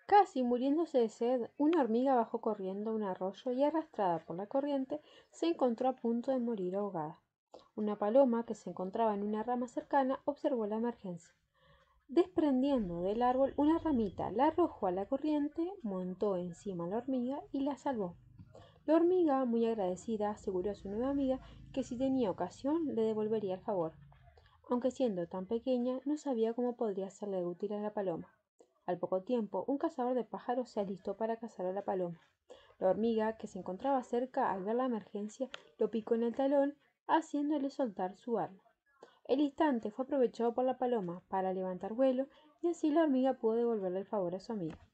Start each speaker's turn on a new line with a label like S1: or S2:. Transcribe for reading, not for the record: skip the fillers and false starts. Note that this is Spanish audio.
S1: Casi muriéndose de sed, una hormiga bajó corriendo a un arroyo y, arrastrada por la corriente, se encontró a punto de morir ahogada. Una paloma, que se encontraba en una rama cercana, observó la emergencia. Desprendiendo del árbol una ramita, la arrojó a la corriente, montó encima a la hormiga y la salvó. La hormiga, muy agradecida, aseguró a su nueva amiga que si tenía ocasión le devolvería el favor. Aunque siendo tan pequeña, no sabía cómo podría serle útil a la paloma. Al poco tiempo, un cazador de pájaros se alistó para cazar a la paloma. La hormiga, que se encontraba cerca al ver la emergencia, lo picó en el talón, haciéndole soltar su arma. El instante fue aprovechado por la paloma para levantar vuelo y así la hormiga pudo devolverle el favor a su amiga.